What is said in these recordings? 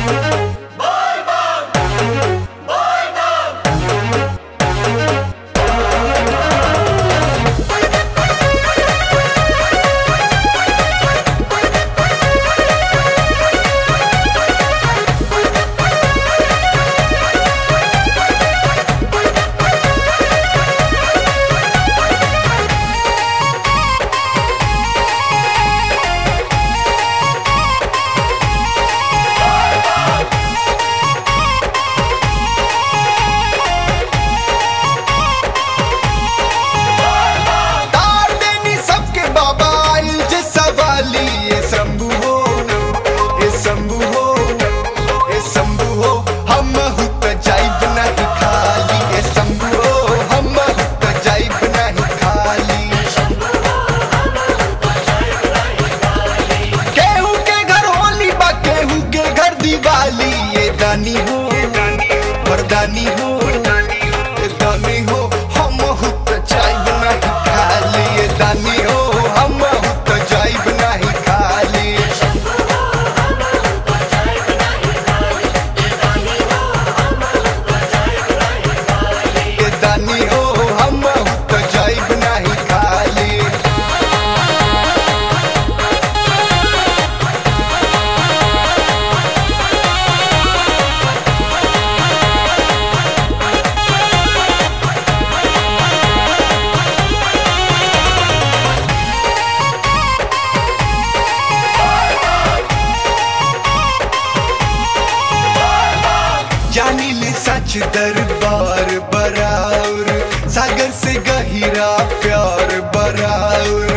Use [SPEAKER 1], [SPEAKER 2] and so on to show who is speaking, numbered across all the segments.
[SPEAKER 1] दानी हो मर्दानी हो दानी हो हम हुत जाइब नहीं खाली दानी हो हम हुत जाइब नहीं खाली दानी हो हम हुत जाइब नहीं खाली जानिल सच दरबार बराउर सागर से गहिरा प्यार बराउर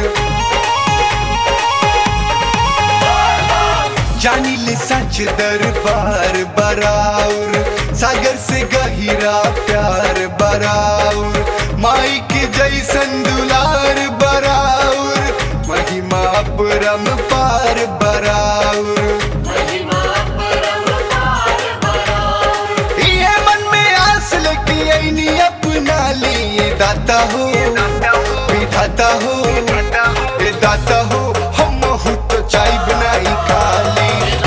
[SPEAKER 1] जानिल सच दरबार बराउर सागर से गहिरा प्यार बराउर माई के जैसन दुलार बराउर महिमा परम पार बराउर अपना लिए दाता हो विधाता हो दाता हो हम हुत जाइब नहीं खाली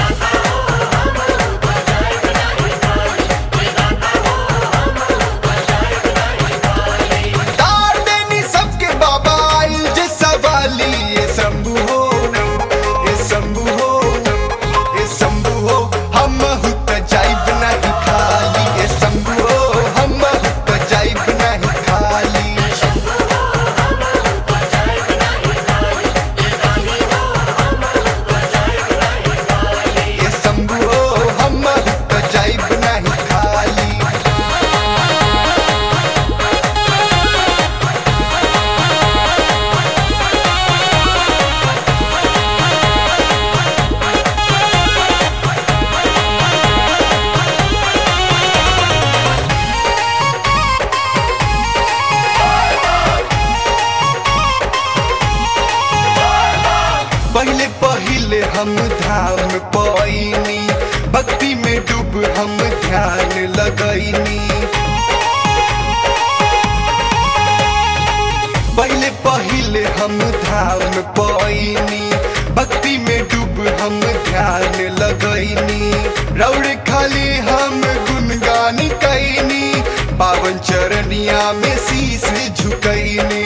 [SPEAKER 1] दार देनी सबके बाबा आइल जे सवाली ये शंभु हो ये शंभु हो ये शंभु हो हम हुत जाइब नहीं खाली ये शंभु हो हम जाइब नहीं खाली ये शंभु हो हम जाइब नहीं खाली पहले पहले हम धाम पाइनी भक्ति में डूब हम ध्यान लगैनी पहले पहले हम धाम पाइनी भक्ति में डूब हम ध्यान लगैनी रौड़ खाली हम गुणगान कैनी पावन चरनिया में शीश झुकैनी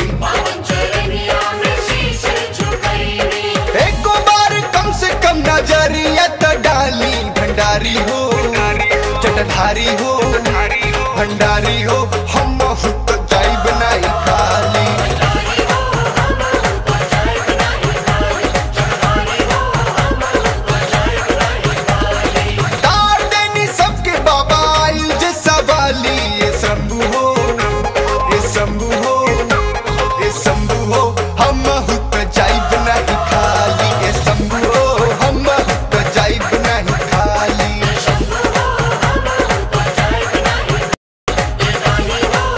[SPEAKER 1] नजरिया तो डाली भंडारी हो जटाधारी हो भंडारी हो हम हुत जाइब नहीं खाली दार देनी सबके बाबा आइल जे सवाली ये शंभु हो ये शंभु हो ये शंभु हो हम हुत जाइब नहीं खाली ये शंभु हो हम जाइब नहीं खाली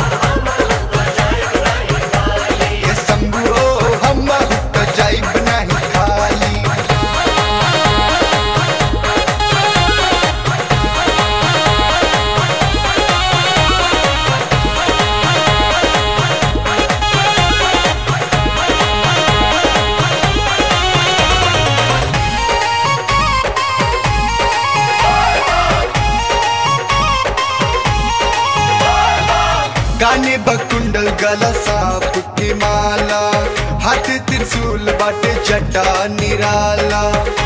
[SPEAKER 1] गला सांप की माला, हाथ त्रिशूल बाटे जटा निराला।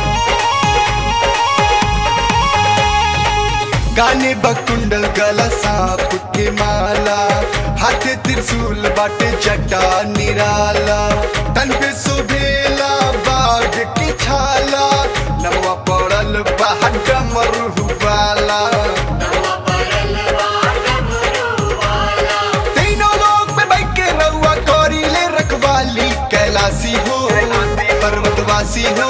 [SPEAKER 1] गाने बकुंडल गला सांप की माला, हाथ त्रिशूल बाटे जटा निराला। तन पे सुभेला बाघ की छाला, नमवा पड़ल बा डमरू वाला। तीनों लोग में बैठ के रउआ करी ले रखवाली, कैलाशी हो पर्वतवासी हो